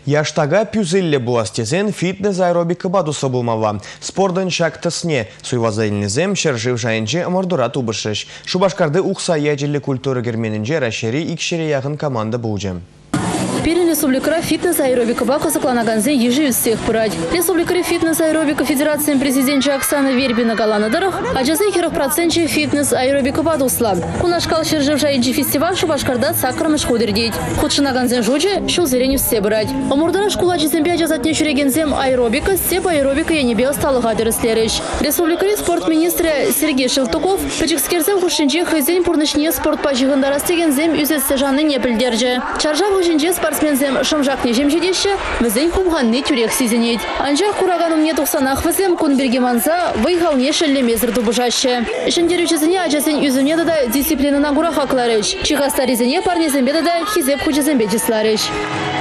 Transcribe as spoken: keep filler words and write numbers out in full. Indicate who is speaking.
Speaker 1: Яштага пюзелле буластезен фитнес аэробика бадуса булмава. Спордан шактысне суйвазайлнезем шержив жайынче мордура тубышыш. Шубашкарды ухса яджелі культура герменінже рашери икшере яғын команда булжем.
Speaker 2: Перен республикара фитнес аэробика бака закланаганзе ежи из всех пырать. Республикара фитнес аэробика федерации президентча Оксана Вербина галанадарах, а джазен херах процентче фитнес аэробика бадусла. Кунашкал шержев жайынче фестиваль Шубашкарда сакрамыш худердеть. Худшынаганзен жуче шул зереню все брать. Омурдара школа джизембе джазатне шурегензем аэробика, степ аэробика янебе осталыга дырыслерыш. Республикари спортминистра Сергей Шелтуков пачекскерзем хушинче хызен пурнышне спорт пачыгында растегензем үзетсе жаны не білдерже. Чаржав хушинче спортсмензем шымжакне жемжедеші, візен хумганны тюрек сезенет. Анжақ кураганым не тухсанах візем кунберге манза вайхауне шеллемезір дубыжашы. Шындерючізіне ажасын үзіне дада дисциплинына гура хакларыш. Чихаста резіне парнезембе дада хизеп хучезембе числарыш.